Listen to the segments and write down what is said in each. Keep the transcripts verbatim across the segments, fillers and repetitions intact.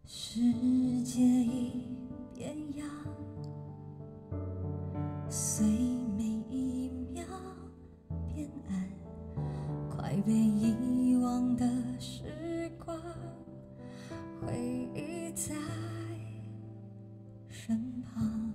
世界已变样，随每一秒变暗，快被遗忘的时光，回忆在身旁。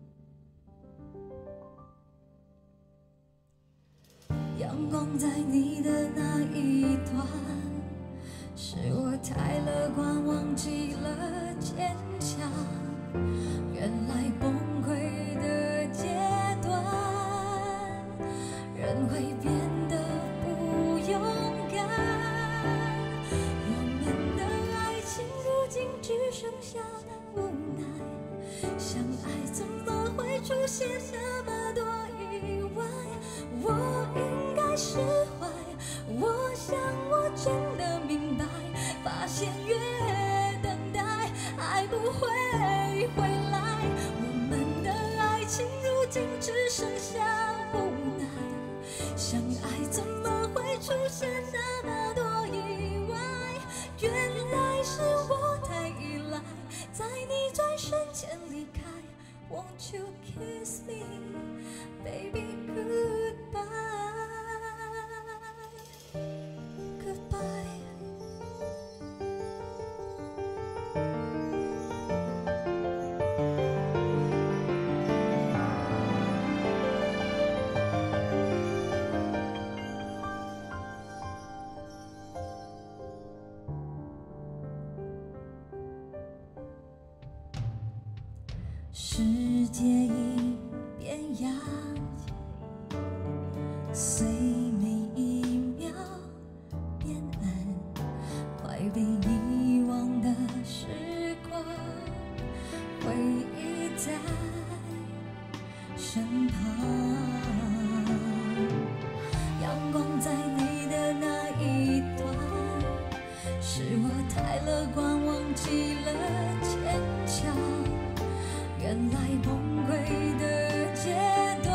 阳光在你的那一端，是我太乐观，忘记了坚强。原来崩溃的阶段，人会变得不勇敢。我们的爱情如今只剩下无奈，相爱怎么会出现那么多意外？我应该释怀，我想我真的明白，发现越等待，爱不会回来。我们的爱情如今只剩下无奈，相爱怎么会出现那么多意外？原来是我太依赖，在你转身前离开。Won't you kiss me, baby, goodbye, goodbye.世界已变样，随每一秒变暗，快被遗忘的时光，回忆在身旁。阳光在你的那一端，是我太乐观，忘记了坚强。原来崩溃的阶段，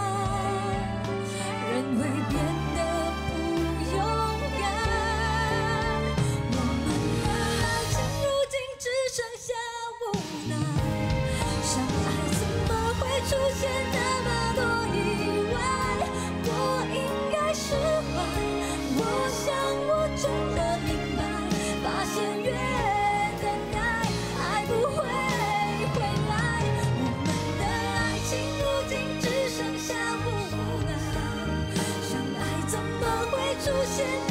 人会变得不勇敢。我们的爱情如今只剩下无奈，相爱怎么会出现那么多意外？我应该释怀，我想我真的明白，发现越等待，爱不会回来。只剩下无奈，相爱怎么会出现